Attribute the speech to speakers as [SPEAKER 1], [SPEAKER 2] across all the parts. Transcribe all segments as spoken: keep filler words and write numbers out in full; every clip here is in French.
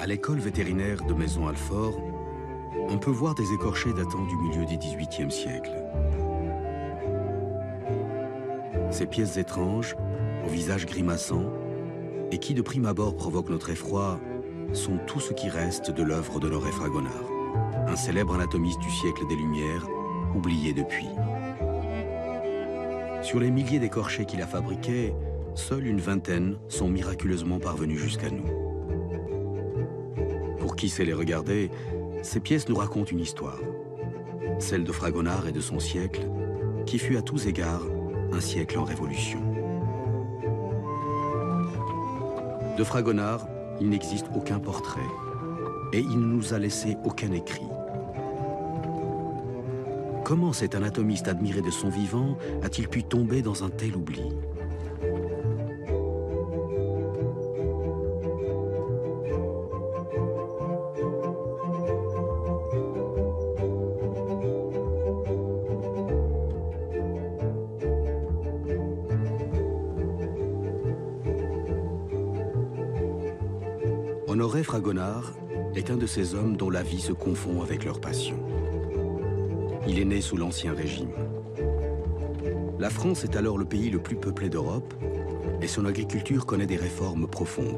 [SPEAKER 1] À l'école vétérinaire de Maisons-Alfort, on peut voir des écorchés datant du milieu du dix-huitième siècle. Ces pièces étranges, au visage grimaçant, et qui de prime abord provoquent notre effroi, sont tout ce qui reste de l'œuvre d'Honoré Fragonard, un célèbre anatomiste du siècle des Lumières, oublié depuis. Sur les milliers d'écorchés qu'il a fabriqués, seule une vingtaine sont miraculeusement parvenus jusqu'à nous. Pour qui sait les regarder, ces pièces nous racontent une histoire, celle de Fragonard et de son siècle, qui fut à tous égards un siècle en révolution. De Fragonard, il n'existe aucun portrait, et il ne nous a laissé aucun écrit. Comment cet anatomiste admiré de son vivant a-t-il pu tomber dans un tel oubli? Honoré Fragonard est un de ces hommes dont la vie se confond avec leur passion. Il est né sous l'Ancien Régime. La France est alors le pays le plus peuplé d'Europe et son agriculture connaît des réformes profondes.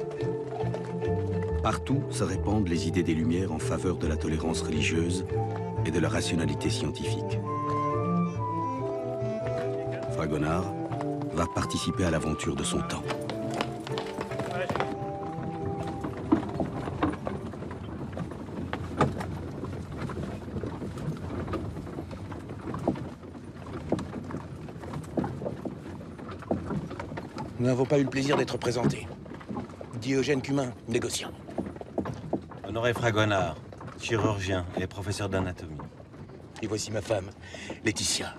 [SPEAKER 1] Partout se répandent les idées des Lumières en faveur de la tolérance religieuse et de la rationalité scientifique. Fragonard va participer à l'aventure de son temps.
[SPEAKER 2] Nous n'avons pas eu le plaisir d'être présentés. Diogène Cumin, négociant.
[SPEAKER 3] Honoré Fragonard, chirurgien et professeur d'anatomie.
[SPEAKER 2] Et voici ma femme, Laetitia.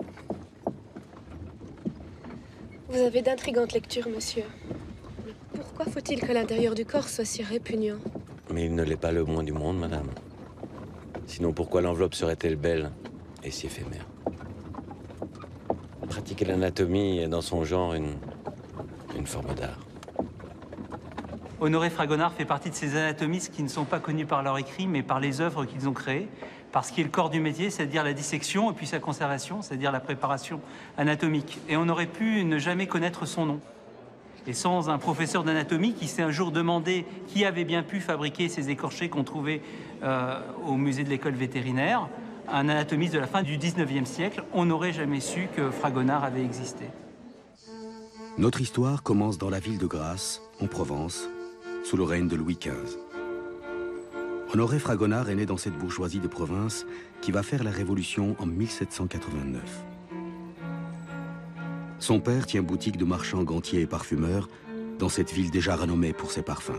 [SPEAKER 4] Vous avez d'intrigantes lectures, monsieur. Mais pourquoi faut-il que l'intérieur du corps soit si répugnant?
[SPEAKER 3] Mais il ne l'est pas le moins du monde, madame. Sinon, pourquoi l'enveloppe serait-elle belle et si éphémère? Pratiquer l'anatomie est dans son genre une... une forme d'art.
[SPEAKER 5] Honoré Fragonard fait partie de ces anatomistes qui ne sont pas connus par leur écrit, mais par les œuvres qu'ils ont créées, par ce qui est le corps du métier, c'est-à-dire la dissection, et puis sa conservation, c'est-à-dire la préparation anatomique. Et on aurait pu ne jamais connaître son nom. Et sans un professeur d'anatomie qui s'est un jour demandé qui avait bien pu fabriquer ces écorchés qu'on trouvait euh, au musée de l'école vétérinaire, un anatomiste de la fin du dix-neuvième siècle, on n'aurait jamais su que Fragonard avait existé.
[SPEAKER 1] Notre histoire commence dans la ville de Grasse, en Provence, sous le règne de Louis quinze. Honoré Fragonard est né dans cette bourgeoisie de province qui va faire la Révolution en mille sept cent quatre-vingt-neuf. Son père tient boutique de marchand gantier et parfumeur dans cette ville déjà renommée pour ses parfums.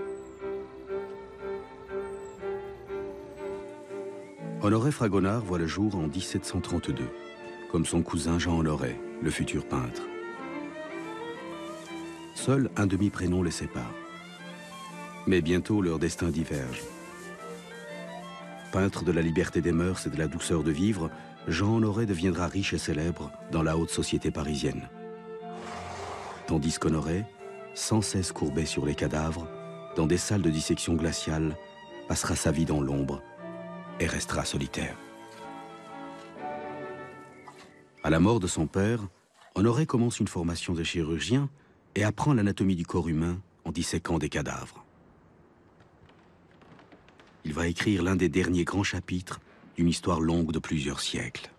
[SPEAKER 1] Honoré Fragonard voit le jour en mille sept cent trente-deux, comme son cousin Jean Honoré, le futur peintre. Seul un demi-prénom les sépare. Mais bientôt, leur destin diverge. Peintre de la liberté des mœurs et de la douceur de vivre, Jean Honoré deviendra riche et célèbre dans la haute société parisienne. Tandis qu'Honoré, sans cesse courbé sur les cadavres, dans des salles de dissection glaciale, passera sa vie dans l'ombre et restera solitaire. À la mort de son père, Honoré commence une formation de chirurgien et apprend l'anatomie du corps humain en disséquant des cadavres. Il va écrire l'un des derniers grands chapitres d'une histoire longue de plusieurs siècles.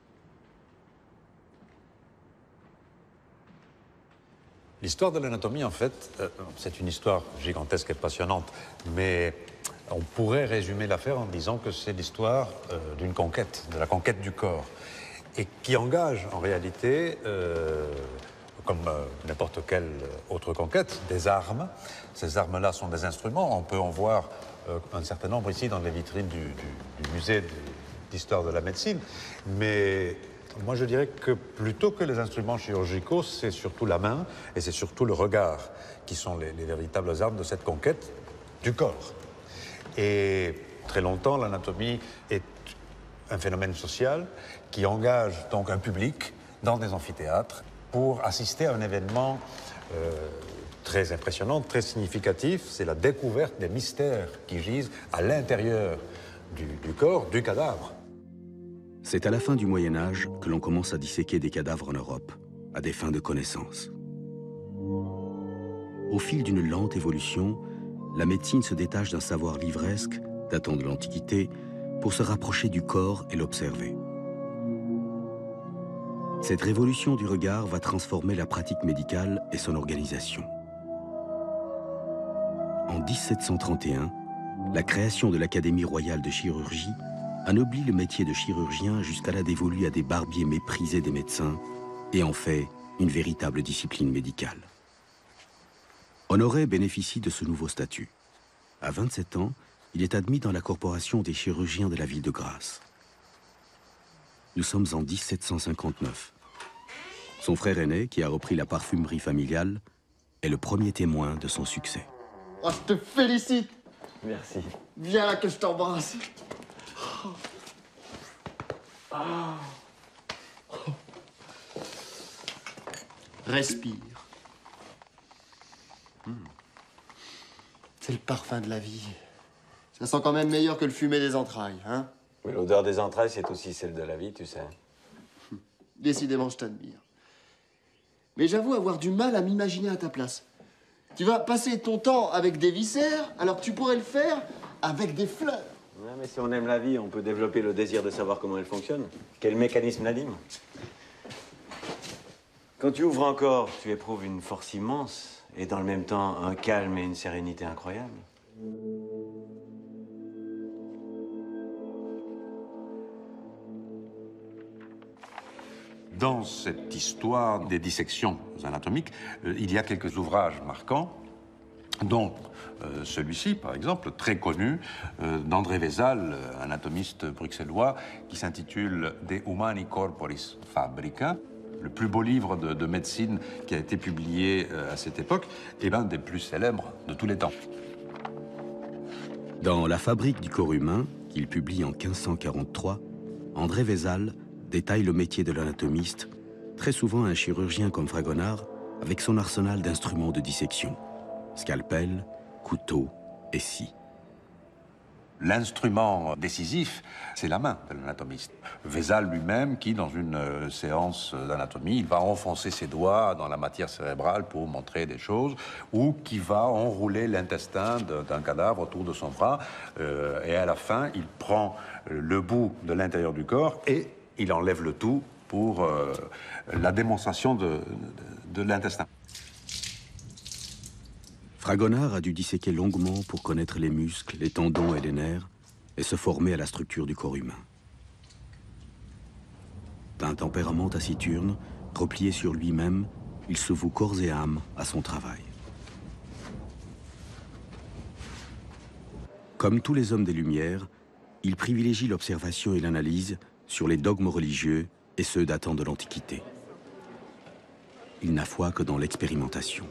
[SPEAKER 6] L'histoire de l'anatomie, en fait, euh, c'est une histoire gigantesque et passionnante, mais on pourrait résumer l'affaire en disant que c'est l'histoire euh, d'une conquête, de la conquête du corps, et qui engage en réalité, euh, comme euh, n'importe quelle autre conquête, des armes. Ces armes-là sont des instruments, on peut en voir euh, un certain nombre ici dans les vitrines du, du, du musée d'histoire de la médecine, mais moi je dirais que plutôt que les instruments chirurgicaux, c'est surtout la main et c'est surtout le regard qui sont les, les véritables armes de cette conquête du corps. Et très longtemps, l'anatomie est un phénomène social qui engage donc un public dans des amphithéâtres pour assister à un événement euh, très impressionnante, très significatif, c'est la découverte des mystères qui gisent à l'intérieur du, du corps, du cadavre.
[SPEAKER 1] C'est à la fin du Moyen-Âge que l'on commence à disséquer des cadavres en Europe, à des fins de connaissance. Au fil d'une lente évolution, la médecine se détache d'un savoir livresque, datant de l'Antiquité, pour se rapprocher du corps et l'observer. Cette révolution du regard va transformer la pratique médicale et son organisation. En mille sept cent trente et un, la création de l'Académie royale de chirurgie anoblit le métier de chirurgien jusqu'à la dévolue à des barbiers méprisés des médecins et en fait une véritable discipline médicale. Honoré bénéficie de ce nouveau statut. À vingt-sept ans, il est admis dans la corporation des chirurgiens de la ville de Grasse. Nous sommes en mille sept cent cinquante-neuf. Son frère aîné, qui a repris la parfumerie familiale, est le premier témoin de son succès.
[SPEAKER 7] Oh, je te félicite.
[SPEAKER 3] Merci.
[SPEAKER 7] Viens là que je t'embrasse. Respire. Hmm. C'est le parfum de la vie. Ça sent quand même meilleur que le fumet des entrailles, hein?
[SPEAKER 3] Oui, l'odeur des entrailles, c'est aussi celle de la vie, tu sais.
[SPEAKER 7] Décidément, je t'admire. Mais j'avoue avoir du mal à m'imaginer à ta place. Tu vas passer ton temps avec des viscères, alors que tu pourrais le faire avec des fleurs.
[SPEAKER 3] Ouais, mais si on aime la vie, on peut développer le désir de savoir comment elle fonctionne. Quel mécanisme l'anime. Quand tu ouvres un corps, tu éprouves une force immense et dans le même temps un calme et une sérénité incroyables.
[SPEAKER 6] Dans cette histoire des dissections anatomiques, euh, il y a quelques ouvrages marquants, dont euh, celui-ci, par exemple, très connu, euh, d'André Vézal, anatomiste bruxellois, qui s'intitule De Humani Corporis Fabrica, le plus beau livre de, de médecine qui a été publié euh, à cette époque, et l'un des plus célèbres de tous les temps.
[SPEAKER 1] Dans La fabrique du corps humain, qu'il publie en quinze cent quarante-trois, André Vézal détaille le métier de l'anatomiste, très souvent un chirurgien comme Fragonard, avec son arsenal d'instruments de dissection, scalpel, couteau et scie.
[SPEAKER 6] L'instrument décisif, c'est la main de l'anatomiste. Vézal lui-même, qui, dans une euh, séance d'anatomie, il va enfoncer ses doigts dans la matière cérébrale pour montrer des choses, ou qui va enrouler l'intestin d'un cadavre autour de son bras, euh, et à la fin, il prend le bout de l'intérieur du corps et il enlève le tout pour euh, la démonstration de, de, de l'intestin.
[SPEAKER 1] Fragonard a dû disséquer longuement pour connaître les muscles, les tendons et les nerfs et se former à la structure du corps humain. D'un tempérament taciturne, replié sur lui-même, il se voue corps et âme à son travail. Comme tous les hommes des Lumières, il privilégie l'observation et l'analyse sur les dogmes religieux et ceux datant de l'Antiquité. Il n'a foi que dans l'expérimentation.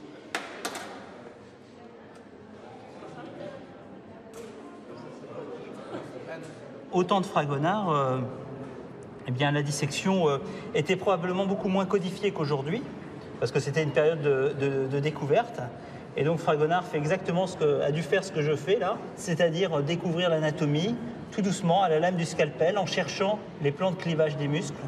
[SPEAKER 5] Au temps de Fragonard, euh, eh bien, la dissection euh, était probablement beaucoup moins codifiée qu'aujourd'hui, parce que c'était une période de, de, de découverte. Et donc Fragonard fait exactement ce que, a dû faire ce que je fais là, c'est-à-dire découvrir l'anatomie tout doucement à la lame du scalpel en cherchant les plans de clivage des muscles.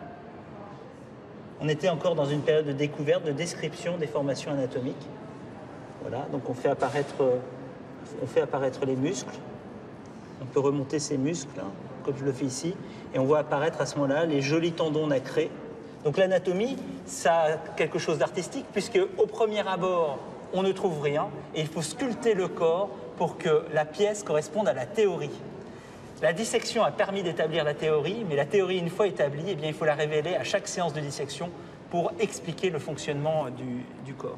[SPEAKER 5] On était encore dans une période de découverte, de description des formations anatomiques. Voilà, donc on fait apparaître, on fait apparaître les muscles. On peut remonter ces muscles, hein, comme je le fais ici, et on voit apparaître à ce moment-là les jolis tendons nacrés. Donc l'anatomie, ça a quelque chose d'artistique, puisque au premier abord, on ne trouve rien, et il faut sculpter le corps pour que la pièce corresponde à la théorie. La dissection a permis d'établir la théorie, mais la théorie, une fois établie, eh bien, il faut la révéler à chaque séance de dissection pour expliquer le fonctionnement du, du corps.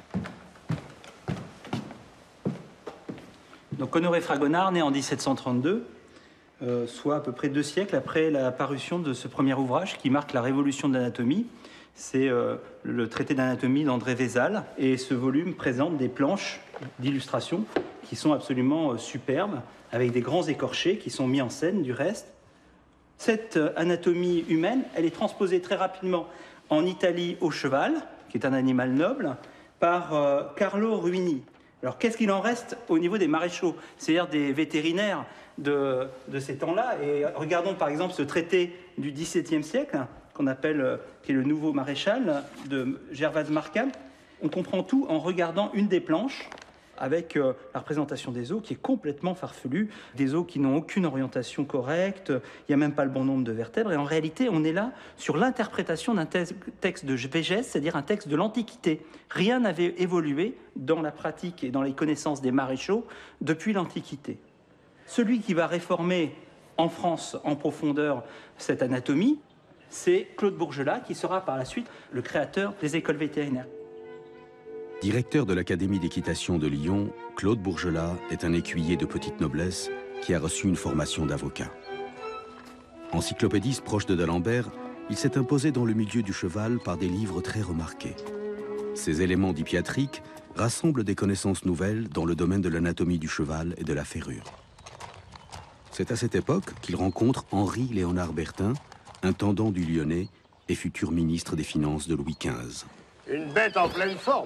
[SPEAKER 5] Donc Honoré Fragonard, né en mille sept cent trente-deux, euh, soit à peu près deux siècles après la parution de ce premier ouvrage qui marque la révolution de l'anatomie. C'est euh, le traité d'anatomie d'André Vézal. Et ce volume présente des planches d'illustration qui sont absolument euh, superbes, avec des grands écorchés qui sont mis en scène du reste. Cette euh, anatomie humaine, elle est transposée très rapidement en Italie au cheval, qui est un animal noble, par euh, Carlo Ruini. Alors qu'est-ce qu'il en reste au niveau des maréchaux, c'est-à-dire des vétérinaires de, de ces temps-là? Et regardons par exemple ce traité du dix-septième siècle, qu'on appelle, euh, qui est le nouveau maréchal de Gervase Markham. On comprend tout en regardant une des planches, avec euh, la représentation des os qui est complètement farfelue, des os qui n'ont aucune orientation correcte, il n'y a même pas le bon nombre de vertèbres, et en réalité, on est là sur l'interprétation d'un te texte de Végès, c'est-à-dire un texte de l'Antiquité. Rien n'avait évolué dans la pratique et dans les connaissances des maréchaux depuis l'Antiquité. Celui qui va réformer en France en profondeur cette anatomie, c'est Claude Bourgelat, qui sera par la suite le créateur des écoles vétérinaires.
[SPEAKER 1] Directeur de l'Académie d'équitation de Lyon, Claude Bourgelat est un écuyer de petite noblesse qui a reçu une formation d'avocat. Encyclopédiste proche de d'Alembert, il s'est imposé dans le milieu du cheval par des livres très remarqués. Ces éléments d'hippiatrique rassemblent des connaissances nouvelles dans le domaine de l'anatomie du cheval et de la ferrure. C'est à cette époque qu'il rencontre Henri-Léonard Bertin, intendant du Lyonnais et futur ministre des Finances de Louis quinze.
[SPEAKER 8] Une bête en pleine forme.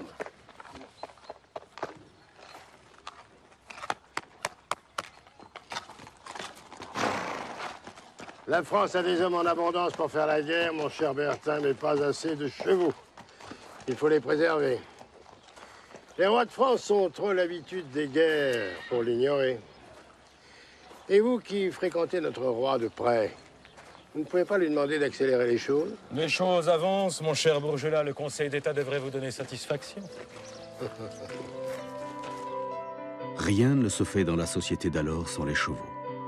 [SPEAKER 8] La France a des hommes en abondance pour faire la guerre, mon cher Bertin, mais pas assez de chevaux. Il faut les préserver. Les rois de France ont trop l'habitude des guerres pour l'ignorer. Et vous qui fréquentez notre roi de près, vous ne pouvez pas lui demander d'accélérer les choses?
[SPEAKER 9] Les choses avancent, mon cher Bourgelat. Le Conseil d'État devrait vous donner satisfaction.
[SPEAKER 1] Rien ne se fait dans la société d'alors sans les chevaux.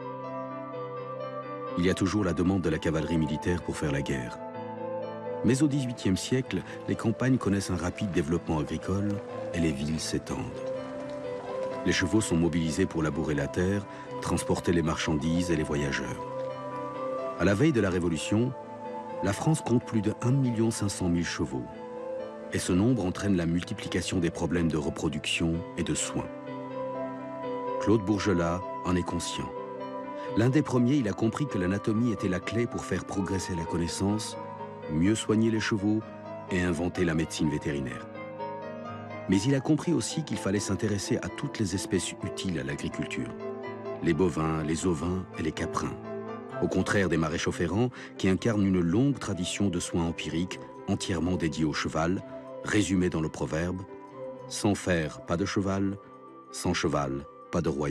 [SPEAKER 1] Il y a toujours la demande de la cavalerie militaire pour faire la guerre. Mais au dix-huitième siècle, les campagnes connaissent un rapide développement agricole et les villes s'étendent. Les chevaux sont mobilisés pour labourer la terre, transporter les marchandises et les voyageurs. À la veille de la Révolution, la France compte plus de un million cinq cent mille chevaux. Et ce nombre entraîne la multiplication des problèmes de reproduction et de soins. Claude Bourgelat en est conscient. L'un des premiers, il a compris que l'anatomie était la clé pour faire progresser la connaissance, mieux soigner les chevaux et inventer la médecine vétérinaire. Mais il a compris aussi qu'il fallait s'intéresser à toutes les espèces utiles à l'agriculture. Les bovins, les ovins et les caprins. Au contraire des maréchaux ferrants qui incarnent une longue tradition de soins empiriques entièrement dédiés au cheval, résumée dans le proverbe « Sans fer, pas de cheval, sans cheval, pas de royaume ».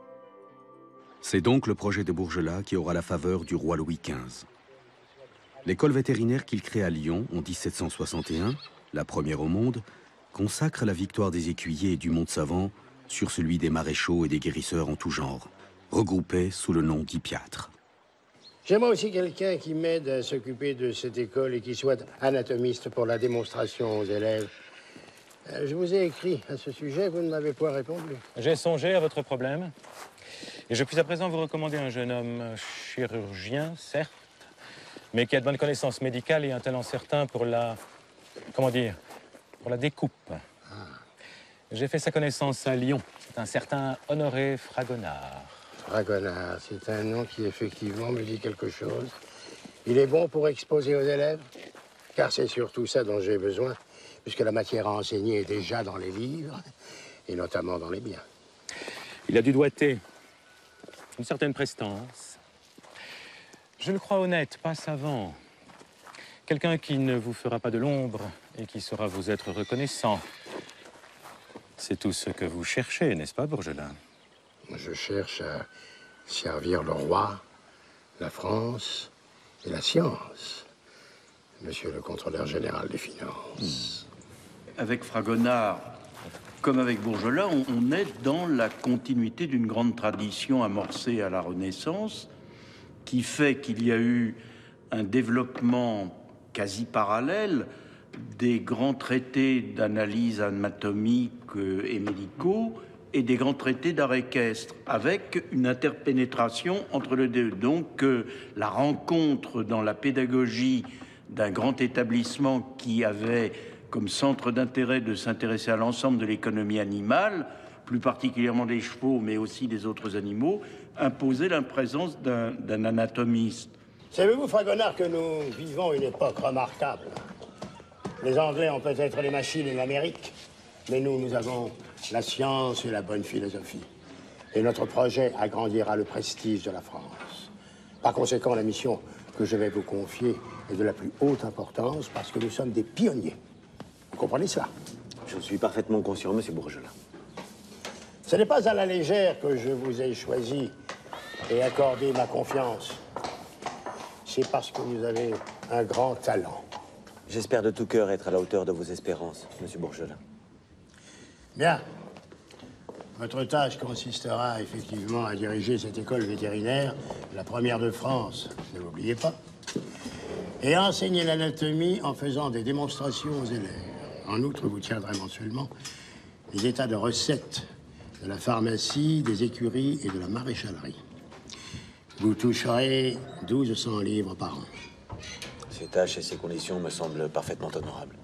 [SPEAKER 1] C'est donc le projet de Bourgelat qui aura la faveur du roi Louis quinze. L'école vétérinaire qu'il crée à Lyon en mille sept cent soixante et un, la première au monde, consacre la victoire des écuyers et du monde savant sur celui des maréchaux et des guérisseurs en tout genre, regroupés sous le nom d'hippiatres.
[SPEAKER 8] J'aimerais aussi quelqu'un qui m'aide à s'occuper de cette école et qui soit anatomiste pour la démonstration aux élèves. Je vous ai écrit à ce sujet, vous ne m'avez pas répondu.
[SPEAKER 9] J'ai songé à votre problème. Et je puis à présent vous recommander un jeune homme chirurgien, certes, mais qui a de bonnes connaissances médicales et un talent certain pour la... comment dire, pour la découpe. Ah. J'ai fait sa connaissance à Lyon. C'est un certain Honoré Fragonard.
[SPEAKER 8] Fragonard, c'est un nom qui effectivement me dit quelque chose. Il est bon pour exposer aux élèves, car c'est surtout ça dont j'ai besoin, puisque la matière à enseigner est déjà dans les livres, et notamment dans les biens.
[SPEAKER 9] Il a du doigté, une certaine prestance. Je le crois honnête, pas savant. Quelqu'un qui ne vous fera pas de l'ombre et qui saura vous être reconnaissant. C'est tout ce que vous cherchez, n'est-ce pas, Bourgelat?
[SPEAKER 8] Je cherche à servir le roi, la France et la science. Monsieur le contrôleur général des finances.
[SPEAKER 10] Avec Fragonard, comme avec Bourgelat, on, on est dans la continuité d'une grande tradition amorcée à la Renaissance qui fait qu'il y a eu un développement quasi parallèle des grands traités d'analyse anatomique et médicaux et des grands traités d'art équestre, avec une interpénétration entre les deux. Donc, euh, la rencontre dans la pédagogie d'un grand établissement qui avait comme centre d'intérêt de s'intéresser à l'ensemble de l'économie animale, plus particulièrement des chevaux, mais aussi des autres animaux, imposait la présence d'un d'un anatomiste.
[SPEAKER 8] Savez-vous, Fragonard, que nous vivons une époque remarquable? Les Anglais ont peut-être les machines et l'Amérique, Mais nous, nous avons la science et la bonne philosophie. Et notre projet agrandira le prestige de la France. Par conséquent, la mission que je vais vous confier est de la plus haute importance parce que nous sommes des pionniers. Vous comprenez cela?
[SPEAKER 3] Je suis parfaitement conscient, monsieur Bourgelat.
[SPEAKER 8] Ce n'est pas à la légère que je vous ai choisi et accordé ma confiance. C'est parce que vous avez un grand talent.
[SPEAKER 3] J'espère de tout cœur être à la hauteur de vos espérances, monsieur Bourgelat.
[SPEAKER 8] Bien. Votre tâche consistera effectivement à diriger cette école vétérinaire, la première de France, ne l'oubliez pas, et à enseigner l'anatomie en faisant des démonstrations aux élèves. En outre, vous tiendrez mensuellement les états de recettes de la pharmacie, des écuries et de la maréchalerie. Vous toucherez douze cents livres par an.
[SPEAKER 3] Ces tâches et ces conditions me semblent parfaitement honorables.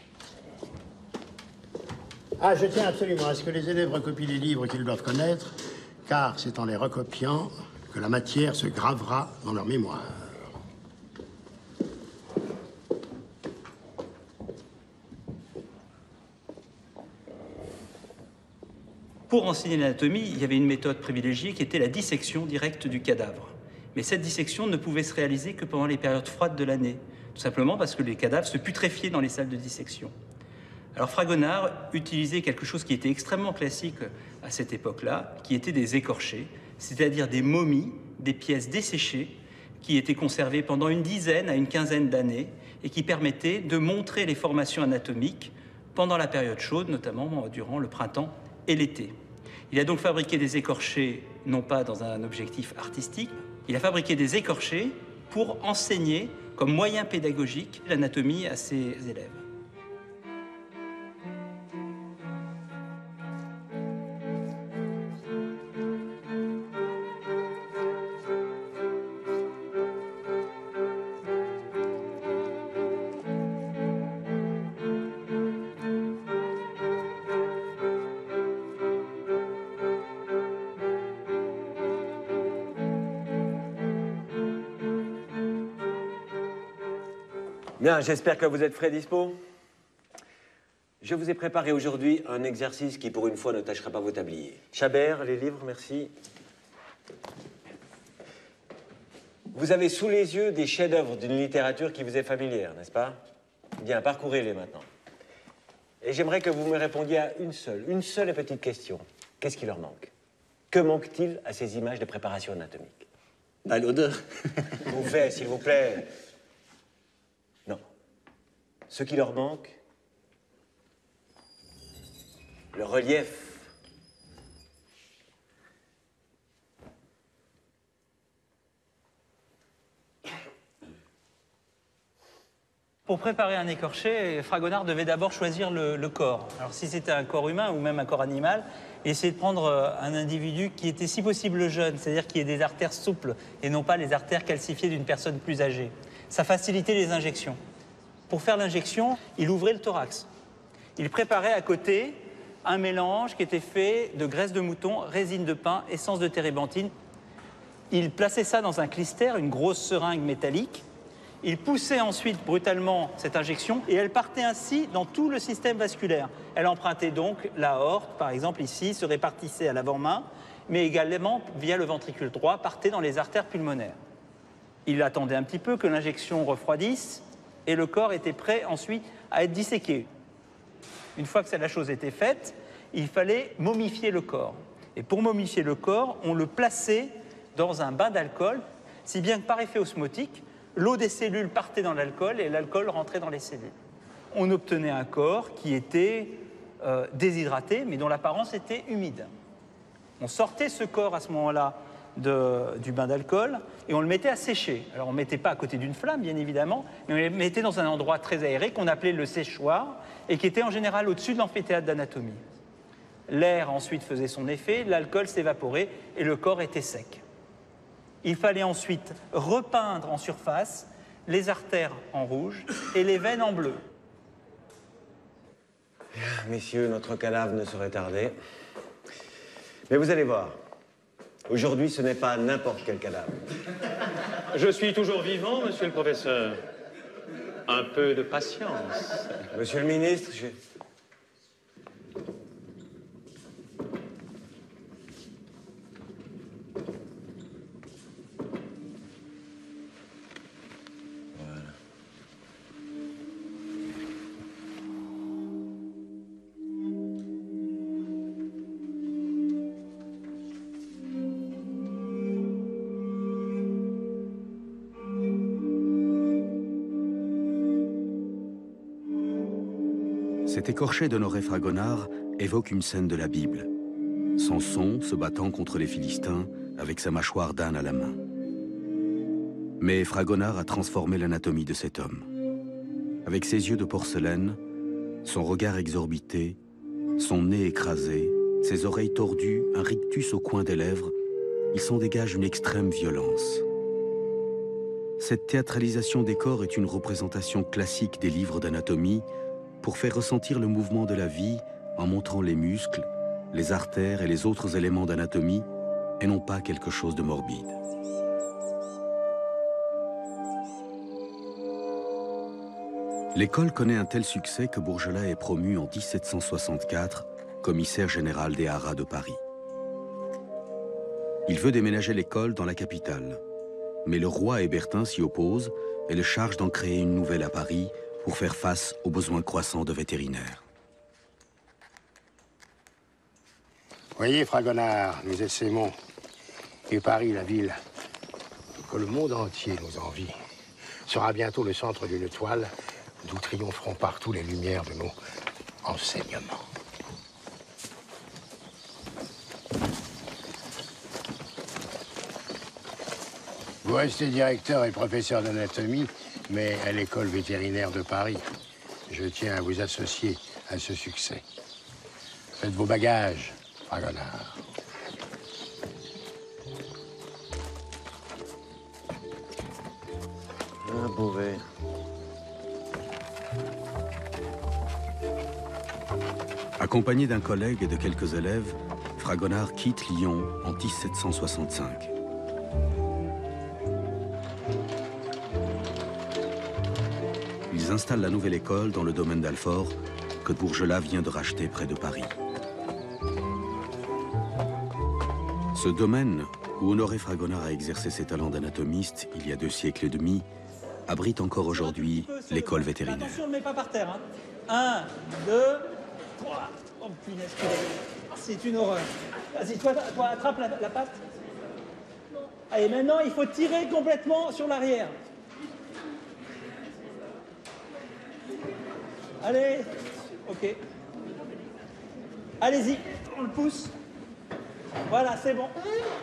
[SPEAKER 8] Ah, je tiens absolument à ce que les élèves recopient les livres qu'ils doivent connaître, car c'est en les recopiant que la matière se gravera dans leur mémoire.
[SPEAKER 5] Pour enseigner l'anatomie, il y avait une méthode privilégiée qui était la dissection directe du cadavre. Mais cette dissection ne pouvait se réaliser que pendant les périodes froides de l'année, tout simplement parce que les cadavres se putréfiaient dans les salles de dissection. Alors Fragonard utilisait quelque chose qui était extrêmement classique à cette époque-là, qui était des écorchés, c'est-à-dire des momies, des pièces desséchées, qui étaient conservées pendant une dizaine à une quinzaine d'années et qui permettaient de montrer les formations anatomiques pendant la période chaude, notamment durant le printemps et l'été. Il a donc fabriqué des écorchés, non pas dans un objectif artistique, il a fabriqué des écorchés pour enseigner comme moyen pédagogique l'anatomie à ses élèves.
[SPEAKER 3] Bien, j'espère que vous êtes frais dispo. Je vous ai préparé aujourd'hui un exercice qui, pour une fois, ne tâchera pas vos tabliers. Chabert, les livres, merci. Vous avez sous les yeux des chefs-d'œuvre d'une littérature qui vous est familière, n'est-ce pas? Bien, parcourez-les maintenant. Et j'aimerais que vous me répondiez à une seule, une seule et petite question. Qu'est-ce qui leur manque? Que manque-t-il à ces images de préparation anatomique?
[SPEAKER 11] À l'odeur.
[SPEAKER 3] Vous faites, s'il vous plaît. Non. Ce qui leur manque, le relief.
[SPEAKER 5] Pour préparer un écorché, Fragonard devait d'abord choisir le, le corps. Alors si c'était un corps humain ou même un corps animal, essayer de prendre un individu qui était si possible jeune, c'est-à-dire qui ait des artères souples et non pas les artères calcifiées d'une personne plus âgée. Ça facilitait les injections. Pour faire l'injection, il ouvrait le thorax. Il préparait à côté un mélange qui était fait de graisse de mouton, résine de pin, essence de térébenthine. Il plaçait ça dans un clistère, une grosse seringue métallique. Il poussait ensuite brutalement cette injection et elle partait ainsi dans tout le système vasculaire. Elle empruntait donc l'aorte, par exemple ici, se répartissait à l'avant-main, mais également, via le ventricule droit, partait dans les artères pulmonaires. Il attendait un petit peu que l'injection refroidisse et le corps était prêt ensuite à être disséqué. Une fois que la chose était faite, il fallait momifier le corps. Et pour momifier le corps, on le plaçait dans un bain d'alcool, si bien que par effet osmotique, l'eau des cellules partait dans l'alcool et l'alcool rentrait dans les cellules. On obtenait un corps qui était euh, déshydraté, mais dont l'apparence était humide. On sortait ce corps à ce moment-là du bain d'alcool et on le mettait à sécher. Alors on ne mettait pas à côté d'une flamme, bien évidemment, mais on le mettait dans un endroit très aéré qu'on appelait le séchoir et qui était en général au-dessus de l'amphithéâtre d'anatomie. L'air ensuite faisait son effet, l'alcool s'évaporait et le corps était sec. Il fallait ensuite repeindre en surface les artères en rouge et les veines en bleu.
[SPEAKER 3] Messieurs, notre cadavre ne saurait tarder. Mais vous allez voir, aujourd'hui, ce n'est pas n'importe quel cadavre.
[SPEAKER 9] Je suis toujours vivant, monsieur le professeur. Un peu de patience.
[SPEAKER 3] Monsieur le ministre, je...
[SPEAKER 1] Cet écorché d'Honoré Fragonard évoque une scène de la Bible. Samson se battant contre les Philistins avec sa mâchoire d'âne à la main. Mais Fragonard a transformé l'anatomie de cet homme. Avec ses yeux de porcelaine, son regard exorbité, son nez écrasé, ses oreilles tordues, un rictus au coin des lèvres, il s'en dégage une extrême violence. Cette théâtralisation des corps est une représentation classique des livres d'anatomie pour faire ressentir le mouvement de la vie en montrant les muscles, les artères et les autres éléments d'anatomie et non pas quelque chose de morbide. L'école connaît un tel succès que Bourgelat est promu en mille sept cent soixante-quatre commissaire général des haras de Paris. Il veut déménager l'école dans la capitale, mais le roi Hébertin s'y oppose et le charge d'en créer une nouvelle à Paris pour faire face aux besoins croissants de vétérinaires.
[SPEAKER 8] Voyez, Fragonard, nous essaimons. Et Paris, la ville, que le monde entier nous envie, sera bientôt le centre d'une toile d'où triompheront partout les lumières de nos enseignements. Vous restez directeur et professeur d'anatomie, mais à l'école vétérinaire de Paris. Je tiens à vous associer à ce succès. Faites vos bagages, Fragonard.
[SPEAKER 3] Un bon verre.
[SPEAKER 1] Accompagné d'un collègue et de quelques élèves, Fragonard quitte Lyon en mille sept cent soixante-cinq. Ils installent la nouvelle école dans le domaine d'Alfort que Bourgelat vient de racheter près de Paris. Ce domaine, où Honoré Fragonard a exercé ses talents d'anatomiste il y a deux siècles et demi, abrite encore aujourd'hui l'école vétérinaire.
[SPEAKER 5] Attention, ne mets pas par terre. Hein. Un, deux, trois. Oh punaise, c'est une horreur. Vas-y, toi, toi, attrape la, la patte. Allez, maintenant, il faut tirer complètement sur l'arrière. Allez, ok. Allez-y, on le pousse. Voilà, c'est bon.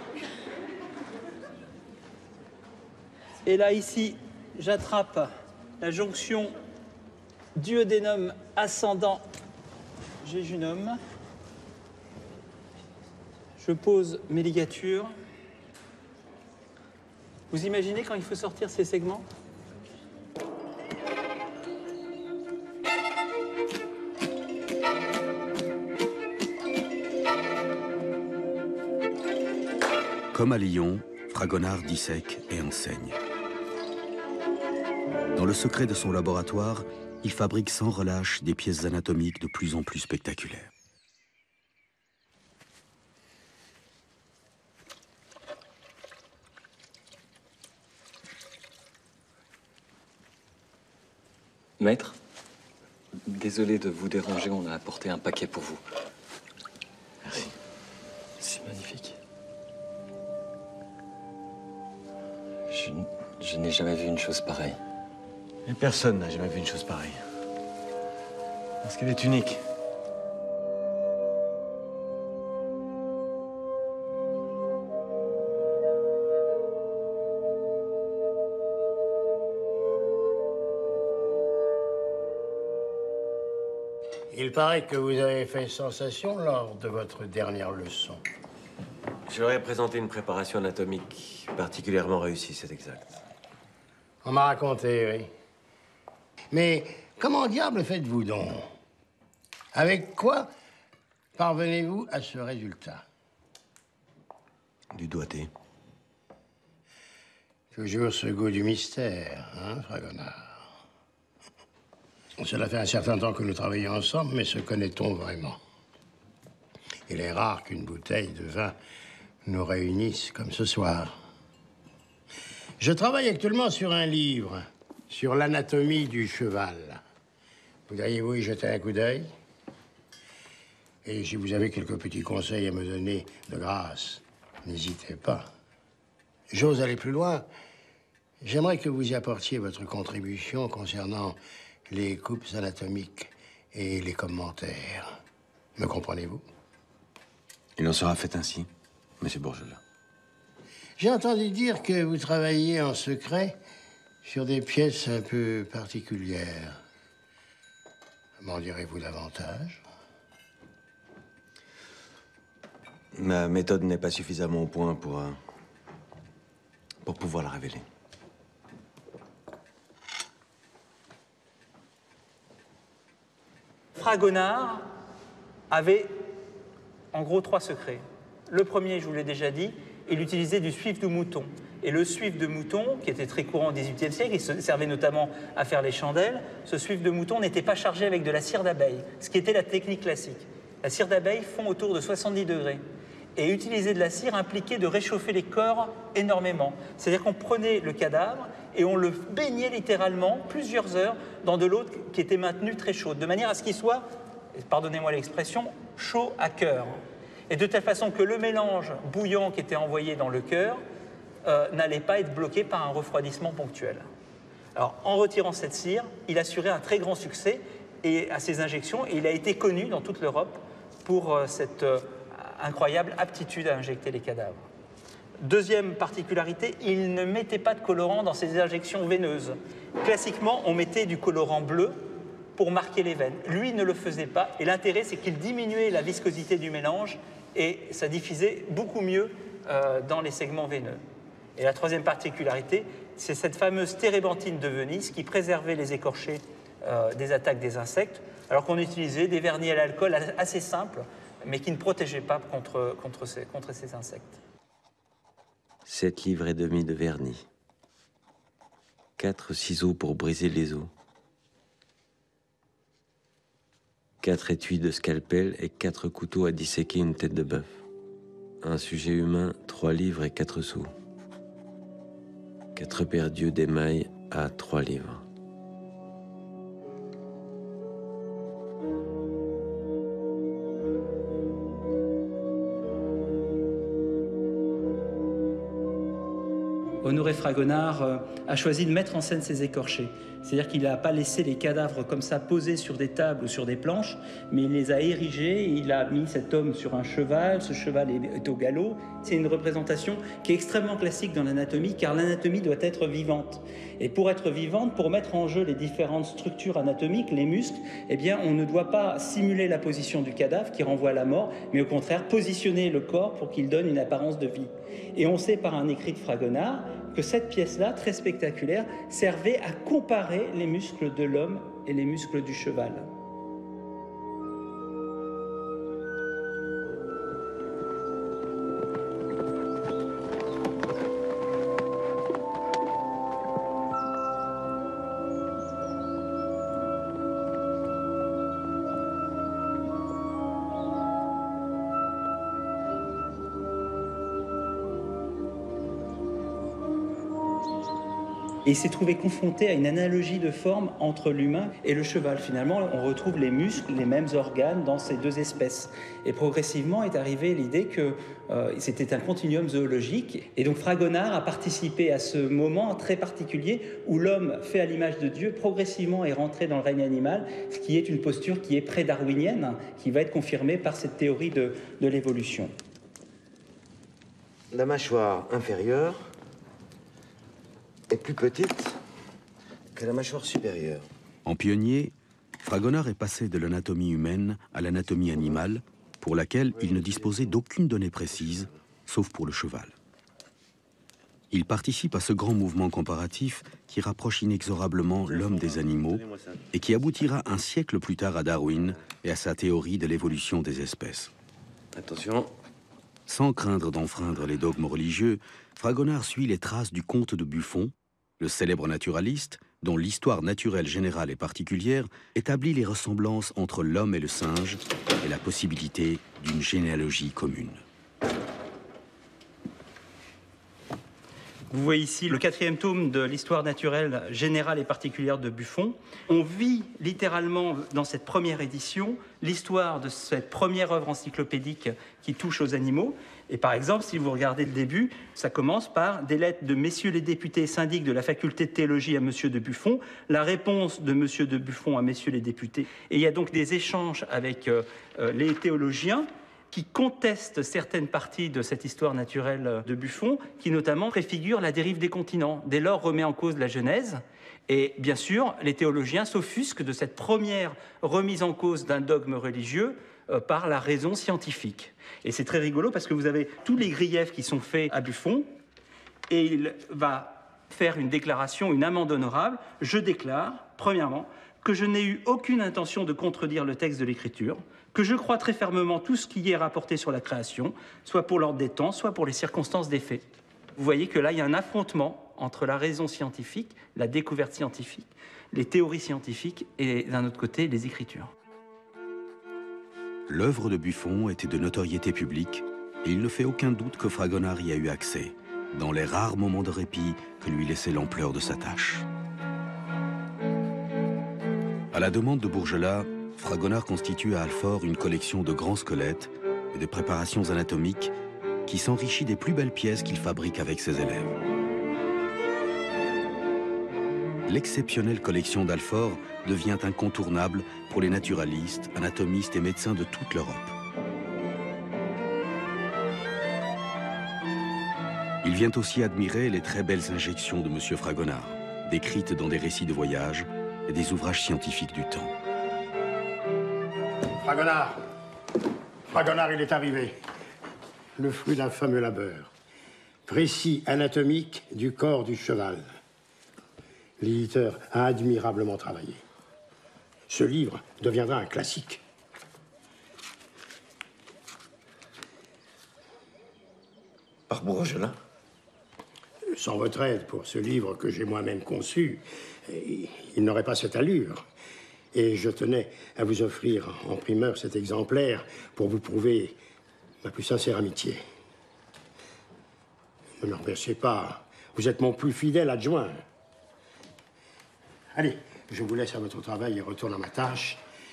[SPEAKER 5] Et là, ici, j'attrape la jonction duodénum ascendant jéjunum. Je pose mes ligatures. Vous imaginez quand il faut sortir ces segments ?
[SPEAKER 1] Comme à Lyon, Fragonard dissèque et enseigne. Dans le secret de son laboratoire, il fabrique sans relâche des pièces anatomiques de plus en plus spectaculaires.
[SPEAKER 11] Maître, désolé de vous déranger, on a apporté un paquet pour vous. Merci. C'est magnifique. Je, je n'ai jamais vu une chose pareille.
[SPEAKER 3] Et personne n'a jamais vu une chose pareille. Parce qu'elle est unique.
[SPEAKER 8] Il paraît que vous avez fait sensation lors de votre dernière leçon.
[SPEAKER 3] Je leur ai présenté une préparation anatomique particulièrement réussie, c'est exact.
[SPEAKER 8] On m'a raconté, oui. Mais comment diable faites-vous donc? Avec quoi parvenez-vous à ce résultat?
[SPEAKER 3] Du doigté.
[SPEAKER 8] Toujours ce goût du mystère, hein, Fragonard? Cela fait un certain temps que nous travaillons ensemble, mais se connaît-on vraiment? Il est rare qu'une bouteille de vin nous réunisse comme ce soir. Je travaille actuellement sur un livre sur l'anatomie du cheval. Voudriez-vous y jeter un coup d'œil? Et si vous avez quelques petits conseils à me donner, de grâce, n'hésitez pas. J'ose aller plus loin. J'aimerais que vous y apportiez votre contribution concernant les coupes anatomiques et les commentaires. Me comprenez-vous?
[SPEAKER 12] Il en sera fait ainsi, monsieur Bourgelat.
[SPEAKER 8] J'ai entendu dire que vous travailliez en secret sur des pièces un peu particulières. M'en direz-vous davantage?
[SPEAKER 12] Ma méthode n'est pas suffisamment au point pour, euh, pour pouvoir la révéler.
[SPEAKER 5] Fragonard avait en gros trois secrets. Le premier, je vous l'ai déjà dit, il utilisait du suif de mouton. Et le suif de mouton, qui était très courant au dix-huitième siècle, il servait notamment à faire les chandelles, ce suif de mouton n'était pas chargé avec de la cire d'abeille, ce qui était la technique classique. La cire d'abeille fond autour de soixante-dix degrés. Et utiliser de la cire impliquait de réchauffer les corps énormément. C'est-à-dire qu'on prenait le cadavre et on le baignait littéralement plusieurs heures dans de l'eau qui était maintenue très chaude, de manière à ce qu'il soit, pardonnez-moi l'expression, chaud à cœur. Et de telle façon que le mélange bouillant qui était envoyé dans le cœur euh, n'allait pas être bloqué par un refroidissement ponctuel. Alors, en retirant cette cire, il assurait un très grand succès et, à ses injections, et il a été connu dans toute l'Europe pour euh, cette euh, incroyable aptitude à injecter les cadavres. Deuxième particularité, il ne mettait pas de colorant dans ses injections veineuses. Classiquement, on mettait du colorant bleu pour marquer les veines. Lui ne le faisait pas, et l'intérêt, c'est qu'il diminuait la viscosité du mélange et ça diffusait beaucoup mieux euh, dans les segments veineux. Et la troisième particularité, c'est cette fameuse térébenthine de Venise qui préservait les écorchés euh, des attaques des insectes, alors qu'on utilisait des vernis à l'alcool assez simples, mais qui ne protégeaient pas contre, contre, ces, contre ces insectes.
[SPEAKER 13] Sept livres et demi de vernis. Quatre ciseaux pour briser les os. Quatre étuis de scalpel et quatre couteaux à disséquer une tête de bœuf. Un sujet humain, trois livres et quatre sous. Quatre paires d'yeux d'émail à trois livres.
[SPEAKER 5] Honoré Fragonard a choisi de mettre en scène ses écorchés. C'est-à-dire qu'il n'a pas laissé les cadavres comme ça posés sur des tables ou sur des planches, mais il les a érigés et il a mis cet homme sur un cheval, ce cheval est au galop. C'est une représentation qui est extrêmement classique dans l'anatomie, car l'anatomie doit être vivante. Et pour être vivante, pour mettre en jeu les différentes structures anatomiques, les muscles, eh bien, on ne doit pas simuler la position du cadavre qui renvoie à la mort, mais au contraire positionner le corps pour qu'il donne une apparence de vie. Et on sait par un écrit de Fragonard que cette pièce-là, très spectaculaire, servait à comparer les muscles de l'homme et les muscles du cheval. Et il s'est trouvé confronté à une analogie de forme entre l'humain et le cheval. Finalement, on retrouve les muscles, les mêmes organes dans ces deux espèces. Et progressivement est arrivée l'idée que euh, c'était un continuum zoologique. Et donc Fragonard a participé à ce moment très particulier où l'homme, fait à l'image de Dieu, progressivement est rentré dans le règne animal, ce qui est une posture qui est pré-darwinienne, qui va être confirmée par cette théorie de, de l'évolution.
[SPEAKER 13] La mâchoire inférieure est plus petite que la mâchoire supérieure.
[SPEAKER 1] En pionnier, Fragonard est passé de l'anatomie humaine à l'anatomie animale, pour laquelle il ne disposait d'aucune donnée précise, sauf pour le cheval. Il participe à ce grand mouvement comparatif qui rapproche inexorablement l'homme des animaux et qui aboutira un siècle plus tard à Darwin et à sa théorie de l'évolution des espèces.
[SPEAKER 13] Attention.
[SPEAKER 1] Sans craindre d'enfreindre les dogmes religieux, Fragonard suit les traces du comte de Buffon, le célèbre naturaliste, dont l'histoire naturelle générale et particulière établit les ressemblances entre l'homme et le singe et la possibilité d'une généalogie commune.
[SPEAKER 5] Vous voyez ici le quatrième tome de l'histoire naturelle générale et particulière de Buffon. On vit littéralement dans cette première édition l'histoire de cette première œuvre encyclopédique qui touche aux animaux. Et par exemple, si vous regardez le début, ça commence par des lettres de messieurs les députés syndics de la faculté de théologie à monsieur de Buffon, la réponse de monsieur de Buffon à messieurs les députés. Et il y a donc des échanges avec euh, euh, les théologiens qui contestent certaines parties de cette histoire naturelle de Buffon, qui notamment préfigure la dérive des continents. Dès lors, remet en cause la Genèse. Et bien sûr, les théologiens s'offusquent de cette première remise en cause d'un dogme religieux euh, par la raison scientifique. Et c'est très rigolo parce que vous avez tous les griefs qui sont faits à Buffon, et il va faire une déclaration, une amende honorable. Je déclare, premièrement, que je n'ai eu aucune intention de contredire le texte de l'Écriture, que je crois très fermement tout ce qui y est rapporté sur la création, soit pour l'ordre des temps, soit pour les circonstances des faits. Vous voyez que là, il y a un affrontement entre la raison scientifique, la découverte scientifique, les théories scientifiques et, d'un autre côté, les Écritures.
[SPEAKER 1] L'œuvre de Buffon était de notoriété publique et il ne fait aucun doute que Fragonard y a eu accès, dans les rares moments de répit que lui laissait l'ampleur de sa tâche. À la demande de Bourgelat, Fragonard constitue à Alfort une collection de grands squelettes et de préparations anatomiques qui s'enrichit des plus belles pièces qu'il fabrique avec ses élèves. L'exceptionnelle collection d'Alfort devient incontournable pour les naturalistes, anatomistes et médecins de toute l'Europe. Il vient aussi admirer les très belles injections de M. Fragonard, décrites dans des récits de voyage et des ouvrages scientifiques du temps.
[SPEAKER 8] Fragonard, Fragonard, il est arrivé. Le fruit d'un fameux labeur. Précis anatomique du corps du cheval. L'éditeur a admirablement travaillé. Ce livre deviendra un classique.
[SPEAKER 12] Par Bourgelat?
[SPEAKER 8] Sans retraite pour ce livre que j'ai moi-même conçu, il n'aurait pas cette allure. Et je tenais à vous offrir en primeur cet exemplaire pour vous prouver ma plus sincère amitié. Ne me remerciez pas, vous êtes mon plus fidèle adjoint. Allez, je vous laisse à votre travail et retourne à ma tâche.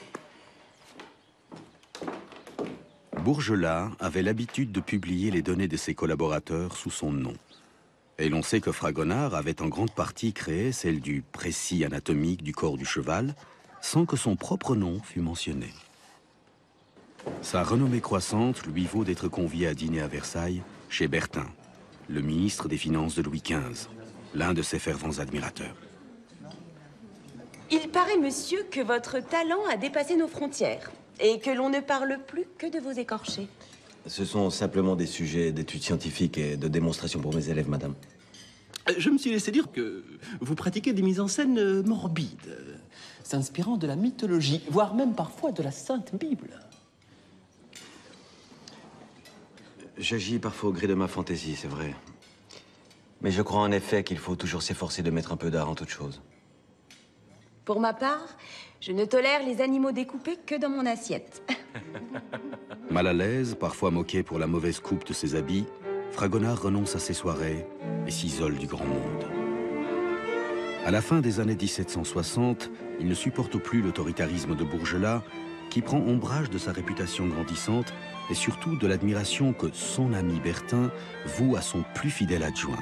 [SPEAKER 1] Bourgelat avait l'habitude de publier les données de ses collaborateurs sous son nom. Et l'on sait que Fragonard avait en grande partie créé celle du précis anatomique du corps du cheval, sans que son propre nom fût mentionné. Sa renommée croissante lui vaut d'être convié à dîner à Versailles chez Bertin, le ministre des Finances de Louis quinze, l'un de ses fervents admirateurs.
[SPEAKER 14] Il paraît, monsieur, que votre talent a dépassé nos frontières et que l'on ne parle plus que de vos écorchés.
[SPEAKER 12] Ce sont simplement des sujets d'études scientifiques et de démonstrations pour mes élèves, madame.
[SPEAKER 15] Je me suis laissé dire que vous pratiquez des mises en scène morbides, s'inspirant de la mythologie, voire même parfois de la Sainte Bible.
[SPEAKER 12] J'agis parfois au gré de ma fantaisie, c'est vrai. Mais je crois en effet qu'il faut toujours s'efforcer de mettre un peu d'art en toute chose.
[SPEAKER 14] Pour ma part, je ne tolère les animaux découpés que dans mon assiette.
[SPEAKER 1] Mal à l'aise, parfois moqué pour la mauvaise coupe de ses habits, Fragonard renonce à ses soirées et s'isole du grand monde. À la fin des années mille sept cent soixante, il ne supporte plus l'autoritarisme de Bourgelat, qui prend ombrage de sa réputation grandissante et surtout de l'admiration que son ami Bertin voue à son plus fidèle adjoint.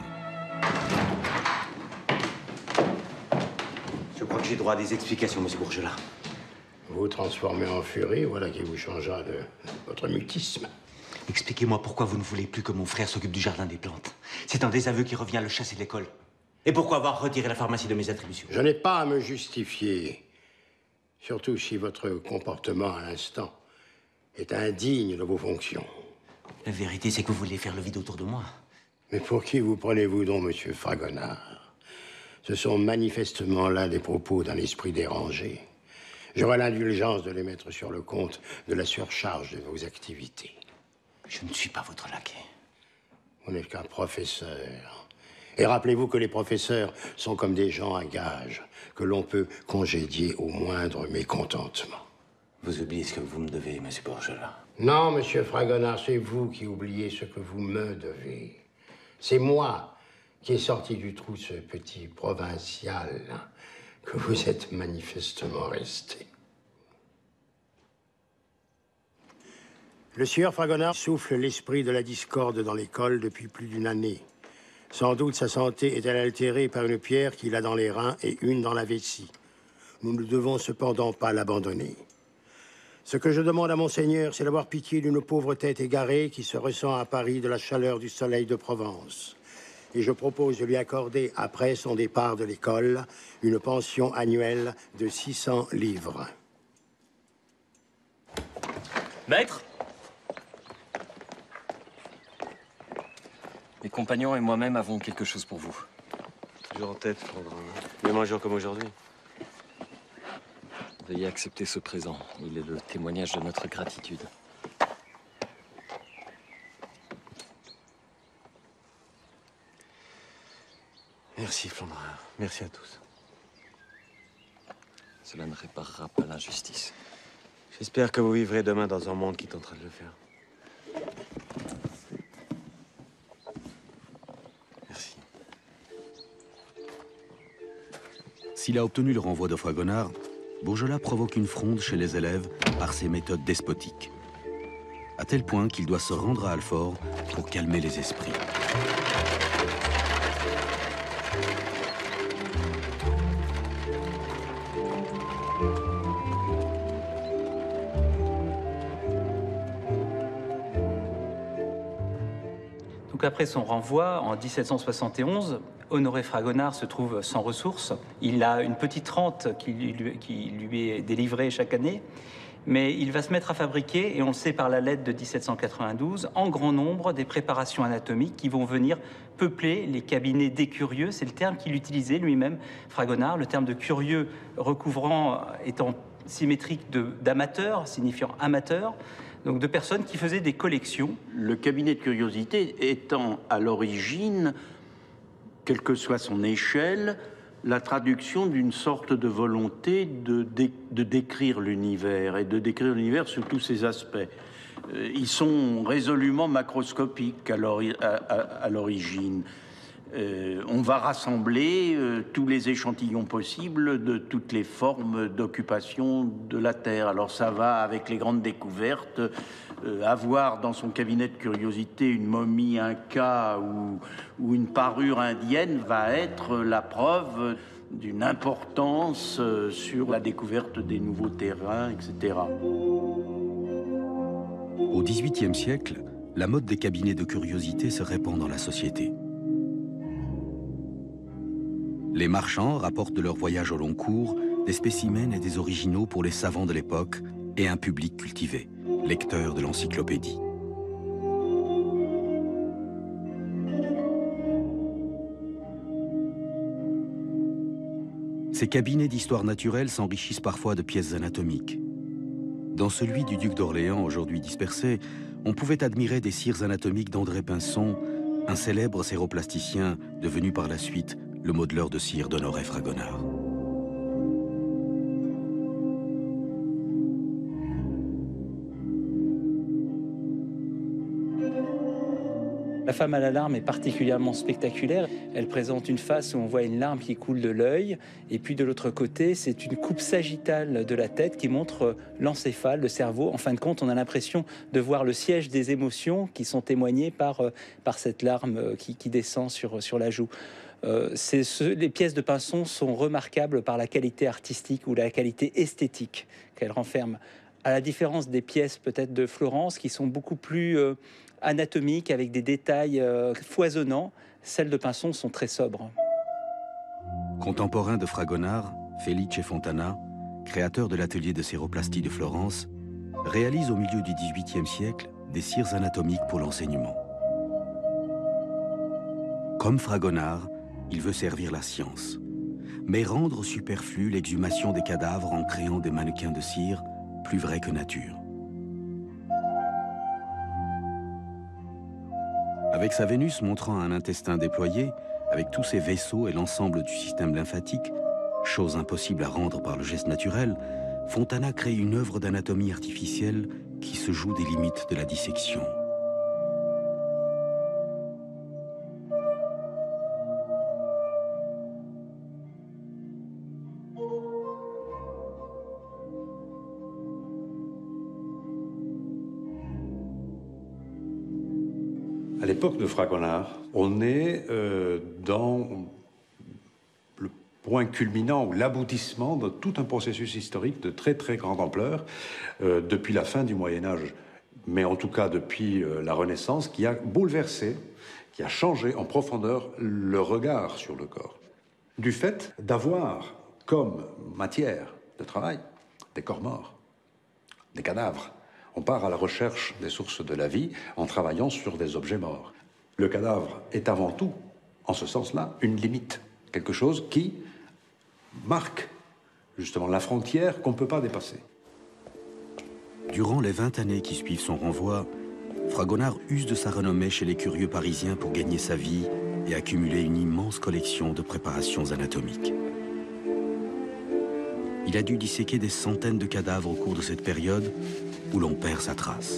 [SPEAKER 12] Je crois que j'ai droit à des explications, monsieur Bourgelat.
[SPEAKER 8] Vous vous transformez en furie, voilà qui vous changera de votre mutisme.
[SPEAKER 12] Expliquez-moi pourquoi vous ne voulez plus que mon frère s'occupe du jardin des plantes. C'est un désaveu qui revient à le chasser de l'école. Et pourquoi avoir retiré la pharmacie de mes attributions?
[SPEAKER 8] Je n'ai pas à me justifier. Surtout si votre comportement à l'instant est indigne de vos fonctions.
[SPEAKER 12] La vérité, c'est que vous voulez faire le vide autour de moi.
[SPEAKER 8] Mais pour qui vous prenez-vous donc, monsieur Fragonard? Ce sont manifestement là des propos d'un esprit dérangé. J'aurai l'indulgence de les mettre sur le compte de la surcharge de vos activités.
[SPEAKER 12] Je ne suis pas votre laquais.
[SPEAKER 8] Vous n'êtes qu'un professeur. Et rappelez-vous que les professeurs sont comme des gens à gage, que l'on peut congédier au moindre mécontentement.
[SPEAKER 12] Vous oubliez ce que vous me devez, monsieur Bourgelat.
[SPEAKER 8] Non, monsieur Fragonard, c'est vous qui oubliez ce que vous me devez. C'est moi qui est sorti du trou ce petit provincial que vous êtes manifestement resté. Le sieur Fragonard souffle l'esprit de la discorde dans l'école depuis plus d'une année. Sans doute sa santé est-elle altérée par une pierre qu'il a dans les reins et une dans la vessie. Nous ne devons cependant pas l'abandonner. Ce que je demande à Monseigneur, c'est d'avoir pitié d'une pauvre tête égarée qui se ressent à Paris de la chaleur du soleil de Provence. Et je propose de lui accorder, après son départ de l'école, une pension annuelle de six cents livres.
[SPEAKER 11] Maître? Mes compagnons et moi-même avons quelque chose pour vous.
[SPEAKER 13] Toujours en tête, Flandrin. Même un jour comme aujourd'hui.
[SPEAKER 11] Veuillez accepter ce présent. Il est le témoignage de notre gratitude.
[SPEAKER 13] Merci, Flandrin. Merci à tous.
[SPEAKER 11] Cela ne réparera pas l'injustice.
[SPEAKER 13] J'espère que vous vivrez demain dans un monde qui tentera de le faire.
[SPEAKER 1] Merci. S'il a obtenu le renvoi de Fragonard, Bourgelat provoque une fronde chez les élèves par ses méthodes despotiques, à tel point qu'il doit se rendre à Alfort pour calmer les esprits.
[SPEAKER 5] Donc après son renvoi, en mille sept cent soixante et onze, Honoré Fragonard se trouve sans ressources. Il a une petite rente qui lui, qui lui est délivrée chaque année, mais il va se mettre à fabriquer, et on le sait par la lettre de mille sept cent quatre-vingt-douze, en grand nombre des préparations anatomiques qui vont venir peupler les cabinets des curieux. C'est le terme qu'il utilisait lui-même, Fragonard, le terme de curieux recouvrant, étant symétrique d'amateur, signifiant amateur, donc de personnes qui faisaient des collections.
[SPEAKER 10] Le cabinet de curiosité étant à l'origine, quelle que soit son échelle, la traduction d'une sorte de volonté de, dé, de décrire l'univers, et de décrire l'univers sous tous ses aspects. Euh, ils sont résolument macroscopiques à l'origine. Euh, on va rassembler euh, tous les échantillons possibles de toutes les formes d'occupation de la Terre. Alors ça va avec les grandes découvertes, euh, avoir dans son cabinet de curiosité une momie inca ou, ou une parure indienne va être la preuve d'une importance euh, sur la découverte des nouveaux terrains, et cetera.
[SPEAKER 1] Au dix-huitième siècle, la mode des cabinets de curiosité se répand dans la société. Les marchands rapportent de leur voyage au long cours des spécimens et des originaux pour les savants de l'époque et un public cultivé, lecteur de l'encyclopédie. Ces cabinets d'histoire naturelle s'enrichissent parfois de pièces anatomiques. Dans celui du duc d'Orléans, aujourd'hui dispersé, on pouvait admirer des cires anatomiques d'André Pinson, un célèbre séroplasticien devenu par la suite le modeleur de cire d'Honoré Fragonard.
[SPEAKER 5] La femme à la larme est particulièrement spectaculaire. Elle présente une face où on voit une larme qui coule de l'œil, et puis de l'autre côté, c'est une coupe sagittale de la tête qui montre l'encéphale, le cerveau. En fin de compte, on a l'impression de voir le siège des émotions qui sont témoignées par, par cette larme qui, qui descend sur, sur la joue. Euh, ce, les pièces de Pinson sont remarquables par la qualité artistique ou la qualité esthétique qu'elles renferment, à la différence des pièces peut-être de Florence qui sont beaucoup plus euh, anatomiques avec des détails euh, foisonnants. Celles de Pinson sont très sobres.
[SPEAKER 1] Contemporain de Fragonard, Felice Fontana, créateur de l'atelier de séroplastie de Florence, réalise au milieu du dix-huitième siècle des cires anatomiques pour l'enseignement. Comme Fragonard, il veut servir la science, mais rendre superflue l'exhumation des cadavres en créant des mannequins de cire plus vrais que nature. Avec sa Vénus montrant un intestin déployé, avec tous ses vaisseaux et l'ensemble du système lymphatique, chose impossible à rendre par le geste naturel, Fontana crée une œuvre d'anatomie artificielle qui se joue des limites de la dissection.
[SPEAKER 6] À l'époque de Fragonard, on est euh, dans le point culminant ou l'aboutissement de tout un processus historique de très très grande ampleur euh, depuis la fin du Moyen-Âge, mais en tout cas depuis euh, la Renaissance, qui a bouleversé, qui a changé en profondeur le regard sur le corps. Du fait d'avoir comme matière de travail des corps morts, des cadavres. On part à la recherche des sources de la vie en travaillant sur des objets morts. Le cadavre est avant tout, en ce sens-là, une limite, quelque chose qui marque justement la frontière qu'on ne peut pas dépasser.
[SPEAKER 1] Durant les vingt années qui suivent son renvoi, Fragonard use de sa renommée chez les curieux parisiens pour gagner sa vie et accumuler une immense collection de préparations anatomiques. Il a dû disséquer des centaines de cadavres au cours de cette période où l'on perd sa trace.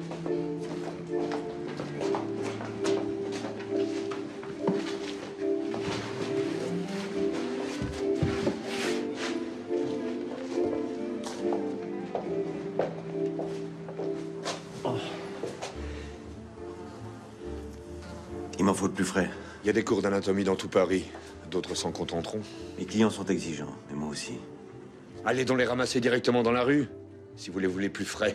[SPEAKER 16] Il m'en faut de plus frais.
[SPEAKER 17] Il y a des cours d'anatomie dans tout Paris. D'autres s'en contenteront.
[SPEAKER 16] Les clients sont exigeants, et moi aussi.
[SPEAKER 17] Allez donc les ramasser directement dans la rue, si vous les voulez plus frais.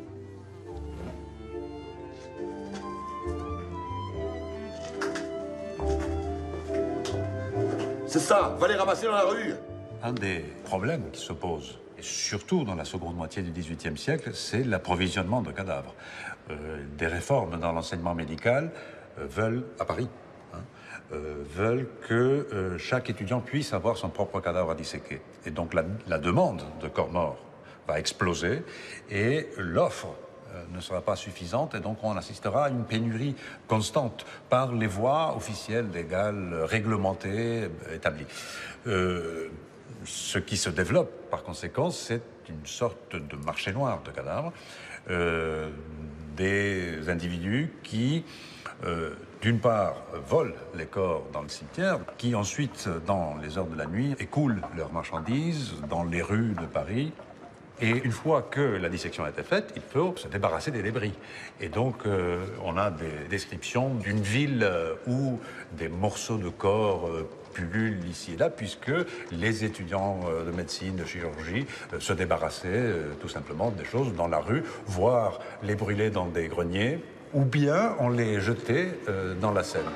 [SPEAKER 16] C'est ça, va les ramasser dans la rue.
[SPEAKER 6] Un des problèmes qui se posent, et surtout dans la seconde moitié du dix-huitième siècle, c'est l'approvisionnement de cadavres. Euh, des réformes dans l'enseignement médical euh, veulent, à Paris, hein, euh, veulent que euh, chaque étudiant puisse avoir son propre cadavre à disséquer. Et donc la, la demande de corps morts va exploser et l'offre euh, ne sera pas suffisante et donc on assistera à une pénurie constante par les voies officielles, légales, réglementées, établies. Euh, ce qui se développe par conséquent, c'est une sorte de marché noir de cadavres, euh, des individus qui Euh, d'une part, volent les corps dans le cimetière, qui ensuite, dans les heures de la nuit, écoulent leurs marchandises dans les rues de Paris. Et une fois que la dissection a été faite, il faut se débarrasser des débris. Et donc, euh, on a des descriptions d'une ville où des morceaux de corps euh, pullulent ici et là, puisque les étudiants euh, de médecine, de chirurgie, euh, se débarrassaient euh, tout simplement des choses dans la rue, voire les brûler dans des greniers, ou bien on les jetait euh, dans la Seine.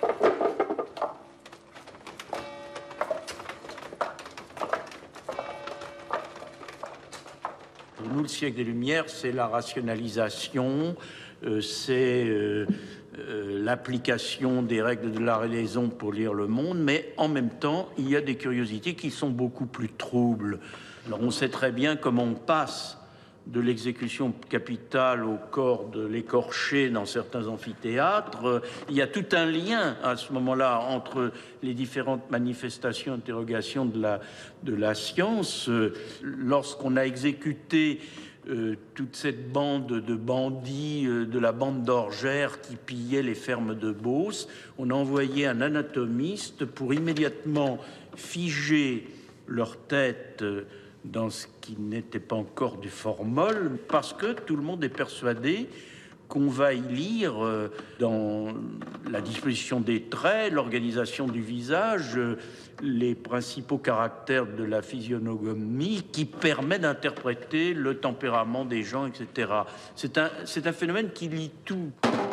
[SPEAKER 10] Pour nous, le siècle des Lumières, c'est la rationalisation, euh, c'est euh, euh, l'application des règles de la raison pour lire le monde, mais en même temps, il y a des curiosités qui sont beaucoup plus troubles. Alors, on sait très bien comment on passe de l'exécution capitale au corps de l'écorché dans certains amphithéâtres. Il y a tout un lien à ce moment-là entre les différentes manifestations, interrogations de la, de la science. Lorsqu'on a exécuté euh, toute cette bande de bandits euh, de la bande d'Orgères qui pillaient les fermes de Beauce, on a envoyé un anatomiste pour immédiatement figer leur tête euh, dans ce qui n'était pas encore du formol, parce que tout le monde est persuadé qu'on va y lire euh, dans la disposition des traits, l'organisation du visage, euh, les principaux caractères de la physiognomie qui permet d'interpréter le tempérament des gens, et cetera. C'est un, c'est un phénomène qui lie tout.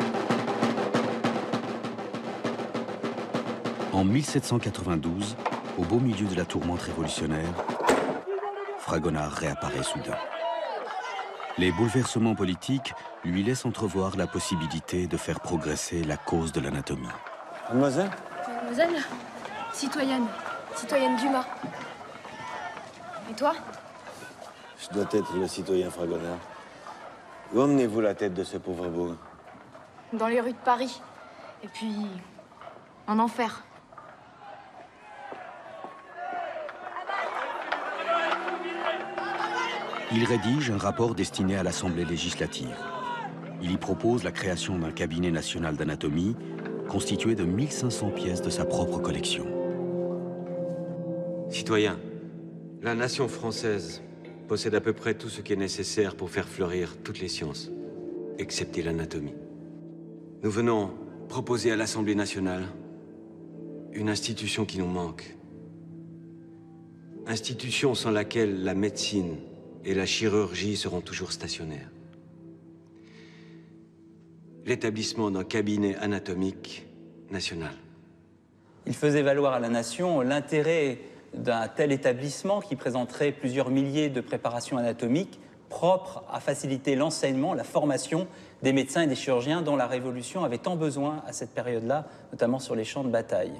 [SPEAKER 1] En mille sept cent quatre-vingt-douze, au beau milieu de la tourmente révolutionnaire, Fragonard réapparaît soudain. Les bouleversements politiques lui laissent entrevoir la possibilité de faire progresser la cause de l'anatomie.
[SPEAKER 3] Mademoiselle ?
[SPEAKER 4] Mademoiselle, citoyenne, citoyenne Dumas. Et toi?
[SPEAKER 3] Je dois être le citoyen Fragonard. Où emmenez-vous la tête de ce pauvre bourg?
[SPEAKER 4] Dans les rues de Paris. Et puis, en enfer.
[SPEAKER 1] Il rédige un rapport destiné à l'Assemblée législative. Il y propose la création d'un cabinet national d'anatomie constitué de mille cinq cents pièces de sa propre collection.
[SPEAKER 13] Citoyens, la nation française possède à peu près tout ce qui est nécessaire pour faire fleurir toutes les sciences, excepté l'anatomie. Nous venons proposer à l'Assemblée nationale une institution qui nous manque. Institution sans laquelle la médecine et la chirurgie seront toujours stationnaires. L'établissement d'un cabinet anatomique national.
[SPEAKER 18] Il faisait valoir à la nation l'intérêt d'un tel établissement qui présenterait plusieurs milliers de préparations anatomiques propres à faciliter l'enseignement, la formation des médecins et des chirurgiens dont la Révolution avait tant besoin à cette période-là, notamment sur les champs de bataille.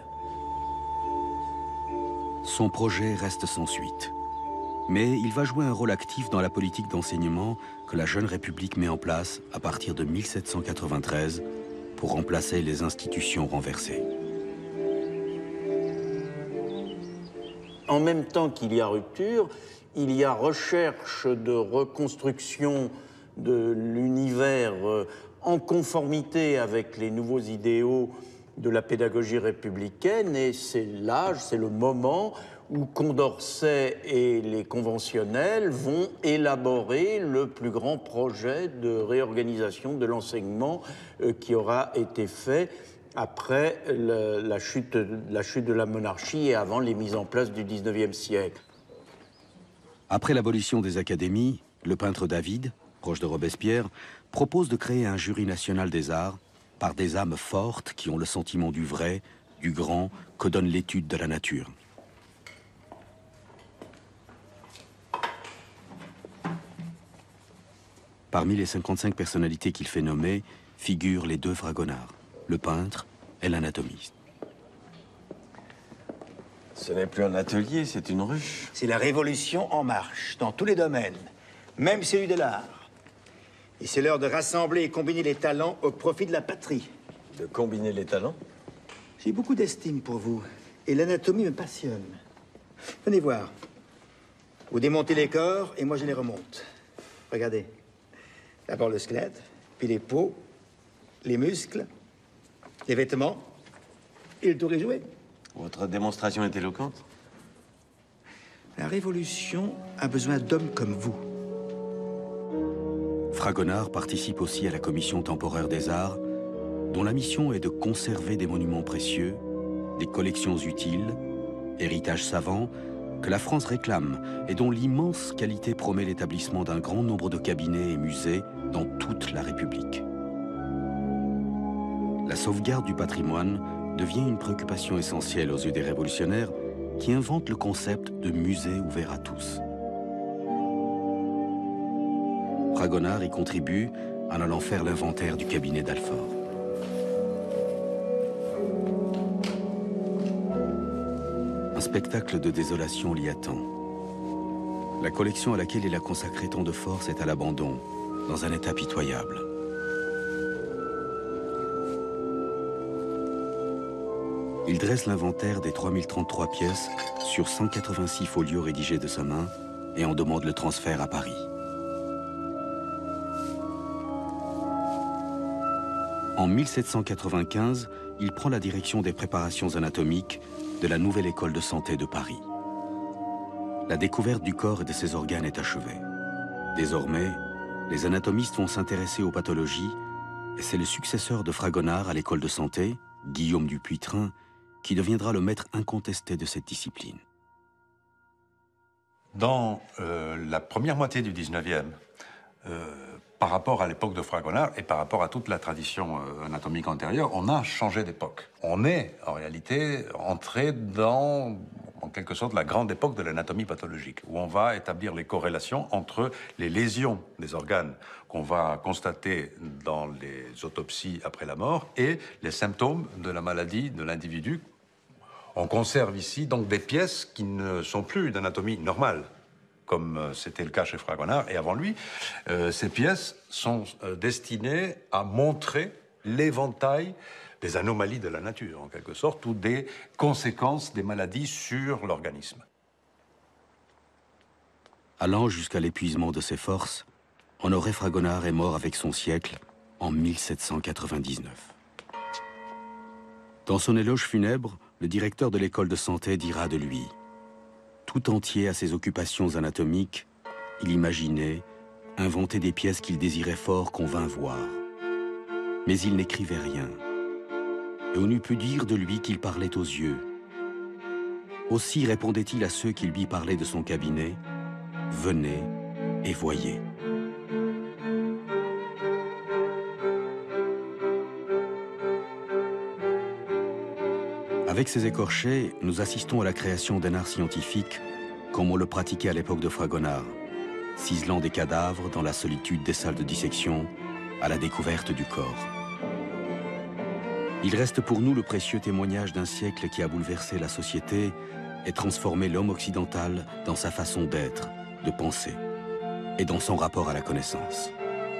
[SPEAKER 1] Son projet reste sans suite. Mais il va jouer un rôle actif dans la politique d'enseignement que la jeune République met en place à partir de mille sept cent quatre-vingt-treize pour remplacer les institutions renversées.
[SPEAKER 10] En même temps qu'il y a rupture, il y a recherche de reconstruction de l'univers en conformité avec les nouveaux idéaux de la pédagogie républicaine, et c'est l'âge, c'est le moment où Condorcet et les conventionnels vont élaborer le plus grand projet de réorganisation de l'enseignement euh, qui aura été fait après le, la, chute, la chute de la monarchie et avant les mises en place du dix-neuvième siècle.
[SPEAKER 1] Après l'abolition des académies, le peintre David, proche de Robespierre, propose de créer un jury national des arts par des âmes fortes qui ont le sentiment du vrai, du grand, que donne l'étude de la nature. Parmi les cinquante-cinq personnalités qu'il fait nommer figurent les deux Fragonard, le peintre et l'anatomiste.
[SPEAKER 13] Ce n'est plus un atelier, c'est une ruche.
[SPEAKER 19] C'est la révolution en marche, dans tous les domaines, même celui de l'art. Et c'est l'heure de rassembler et combiner les talents au profit de la patrie.
[SPEAKER 13] De combiner les talents?
[SPEAKER 19] J'ai beaucoup d'estime pour vous, et l'anatomie me passionne. Venez voir. Vous démontez les corps, et moi je les remonte. Regardez. D'abord le squelette, puis les peaux, les muscles, les vêtements, et le tour est joué.
[SPEAKER 13] Votre démonstration est éloquente.
[SPEAKER 19] La Révolution a besoin d'hommes comme vous.
[SPEAKER 1] Fragonard participe aussi à la commission temporaire des arts, dont la mission est de conserver des monuments précieux, des collections utiles, héritages savants, que la France réclame et dont l'immense qualité promet l'établissement d'un grand nombre de cabinets et musées dans toute la République. La sauvegarde du patrimoine devient une préoccupation essentielle aux yeux des révolutionnaires qui inventent le concept de musée ouvert à tous. Fragonard y contribue en allant faire l'inventaire du cabinet d'Alfort. Un spectacle de désolation l'y attend. La collection à laquelle il a consacré tant de force est à l'abandon, dans un état pitoyable. Il dresse l'inventaire des trois mille trente-trois pièces sur cent quatre-vingt-six folios rédigés de sa main et en demande le transfert à Paris. En mille sept cent quatre-vingt-quinze, il prend la direction des préparations anatomiques de la nouvelle école de santé de Paris. La découverte du corps et de ses organes est achevée. Désormais, les anatomistes vont s'intéresser aux pathologies et c'est le successeur de Fragonard à l'école de santé, Guillaume du Puitrin, qui deviendra le maître incontesté de cette discipline.
[SPEAKER 6] Dans euh, la première moitié du dix-neuvième, euh, par rapport à l'époque de Fragonard et par rapport à toute la tradition euh, anatomique antérieure, on a changé d'époque. On est, en réalité, entré dans, en quelque sorte, la grande époque de l'anatomie pathologique, où on va établir les corrélations entre les lésions des organes qu'on va constater dans les autopsies après la mort et les symptômes de la maladie de l'individu. On conserve ici donc des pièces qui ne sont plus d'anatomie normale, comme c'était le cas chez Fragonard et avant lui. Euh, ces pièces sont euh, destinées à montrer l'éventail des anomalies de la nature, en quelque sorte, ou des conséquences des maladies sur l'organisme.
[SPEAKER 1] Allant jusqu'à l'épuisement de ses forces, Honoré Fragonard est mort avec son siècle en mille sept cent quatre-vingt-dix-neuf. Dans son éloge funèbre, le directeur de l'école de santé dira de lui: tout entier à ses occupations anatomiques, il imaginait, inventait des pièces qu'il désirait fort qu'on vînt voir. Mais il n'écrivait rien. Et on eût pu dire de lui qu'il parlait aux yeux. Aussi répondait-il à ceux qui lui parlaient de son cabinet, « Venez et voyez ». Avec ces écorchets, nous assistons à la création d'un art scientifique comme on le pratiquait à l'époque de Fragonard, ciselant des cadavres dans la solitude des salles de dissection à la découverte du corps. Il reste pour nous le précieux témoignage d'un siècle qui a bouleversé la société et transformé l'homme occidental dans sa façon d'être, de penser et dans son rapport à la connaissance.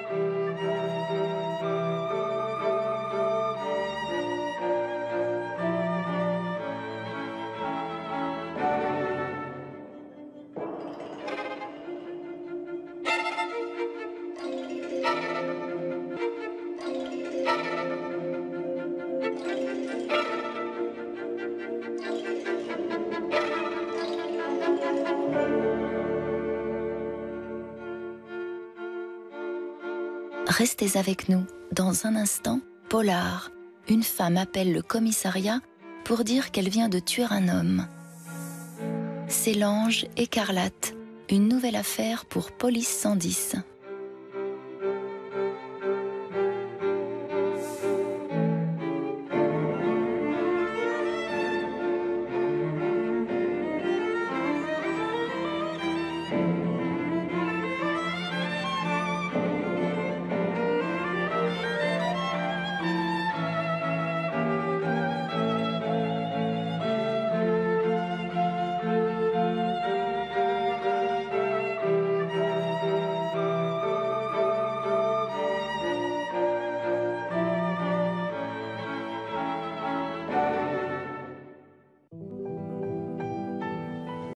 [SPEAKER 20] Restez avec nous. Dans un instant, Polar. Une femme appelle le commissariat pour dire qu'elle vient de tuer un homme. C'est l'ange écarlate. Une nouvelle affaire pour Police cent dix.